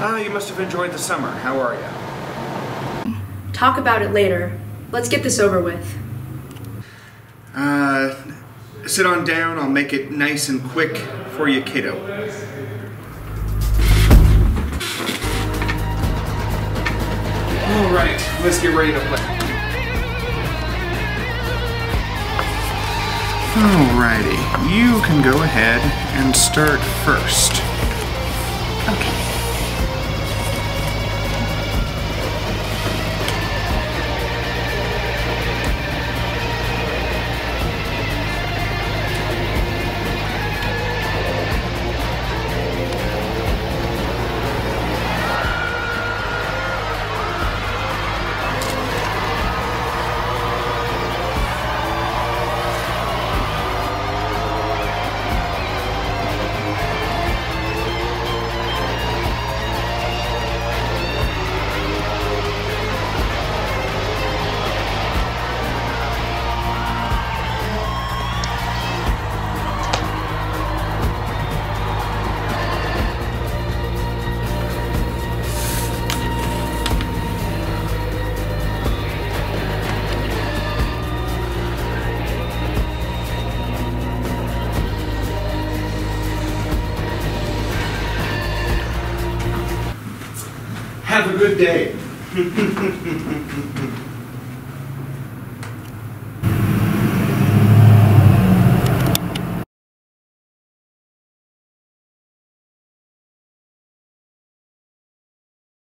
You must have enjoyed the summer. How are you? Talk about it later. Let's get this over with. Sit on down. I'll make it nice and quick for you, kiddo. All right, let's get ready to play. Alrighty, you can go ahead and start first. Okay. Have a good day.